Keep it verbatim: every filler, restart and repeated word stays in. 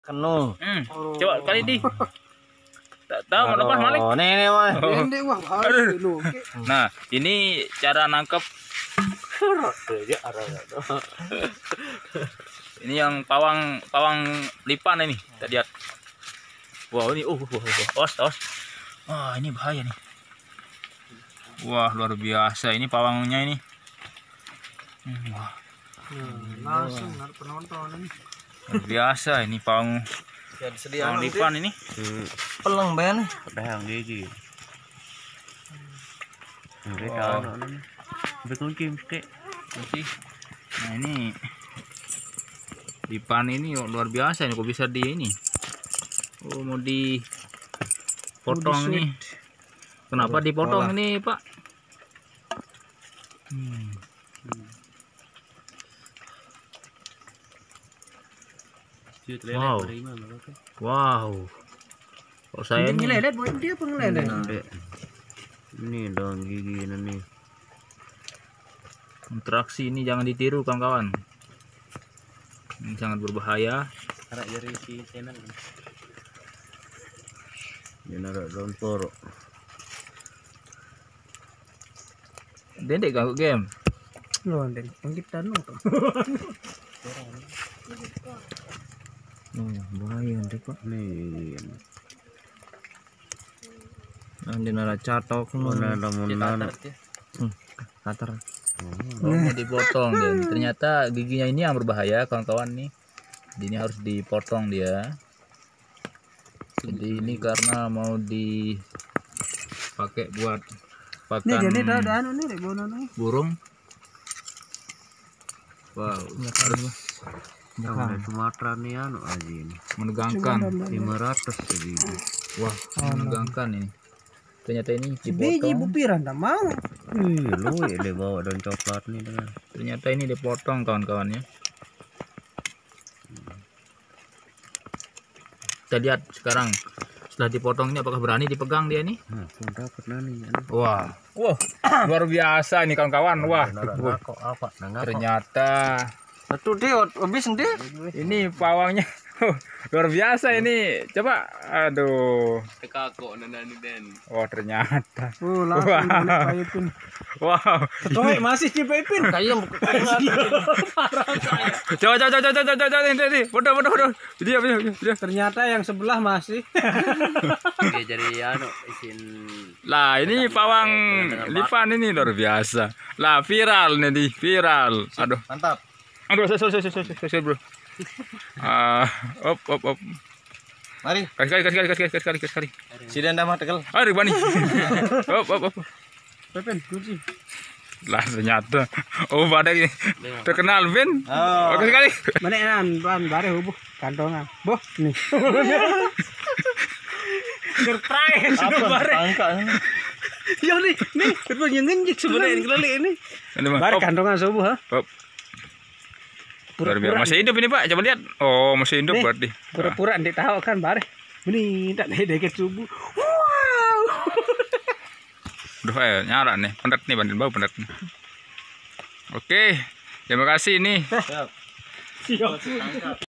Kenu. Hmm. Coba kali di. Tak tahu mau lepas Malik. Oh, nih nih, Mas. Oh. Nah, ini cara nangkep. Ini yang pawang pawang lipan ini. Kita lihat. Wow, ini uh, uh, uh, os, os. Wah, ini bahaya nih. Wah, luar biasa ini pawangnya ini. Hmm, wah. Langsung ada penonton ini. Luar biasa ini pawang. Pawang lipan ini. Peleng ben. Pedang gigi. Wow. Betul kim kek. Nah ini lipan ini luar biasa ini, kok bisa di ini. Oh, mau dipotong nih. Kenapa dipotong ini, Pak? Hmm. Wow. Wow. Kok saya ini Ngelelet buat dia pun ngelelet. Ini dong gigi ini. interaksi ini jangan ditiru kawan-kawan. Ini sangat berbahaya. Karena dari si channel. Dia naruh daun toro. Dendek ganggu game. Loh, dan kita nonton. Oh, bahaya nanti kok. Nih. Nanti nara catok Mana ada mana. kater. Oh, mau dipotong dia. Ternyata giginya ini yang berbahaya kawan-kawan nih. Jadi ini harus dipotong dia. Jadi ini karena mau dipakai buat pakan Nih, jadi ada anu nih, bono nih. burung. Wow, harus Ada Sumatera nih anu aja ini. menegangkan. lima ratus jadi. Wah, menegangkan ini. Ternyata ini Biji dipotong. bupiran tak mau. Ih, lu ya dia bawa daun coklat nih dengan. Ternyata ini dipotong kawan-kawannya. Kita lihat sekarang setelah dipotong ini apakah berani dipegang dia nih? Nah, pun dapat nani. Wah, wah, luar biasa ini kawan-kawan. Wah, wah, Kok apa? Nangkap. ternyata Satu dia habis nanti. ini pawangnya luar biasa ini. Coba, aduh, Kekako nani den. wah ternyata, Oh, langsung Wah. Pipin. wow. Toy masih di Pipin. Kayak Coba, coba, coba, coba, coba, coba, ini, ini, bodoh, bodoh, bodoh. Dia, dia, dia. Ternyata yang sebelah masih. Dia jadi anu isin. Lah, ini pawang lipan ini luar biasa. Lah, viral nih, di viral. Aduh. mantap. Aduh, saya, saya, saya, saya, saya, bro. Ah, op, op, op. Mari. Kasih kali, kasih kali, kasih kali, kasih kali, kasih kali. Si Danda mah tekel. Aduh, Bani. Op, op, op. Pipin, kunci. Lah, ternyata. Oh, pada ini terkenal, Ben. Oh. Oh, kasih kali. Mana an, ban bare hubuh kantongan. Boh, nih. Surprise Apa? bare. Angka. Yo nih, nih, punya ngenjik sebenarnya ini kelali ini. Ini mah. Bare Op, kantongan subuh ha. op. Luar biasa. Masih hidup ini, Pak. Coba lihat. Oh, masih hidup Nih, berarti. Pura-pura ndik tahu kan bare. Ini tak deket subuh. Wow. Duh, eh, nyala nih. Pendet nih, bandin bau pendet nih. Oke. Terima kasih nih. Siap. Siap.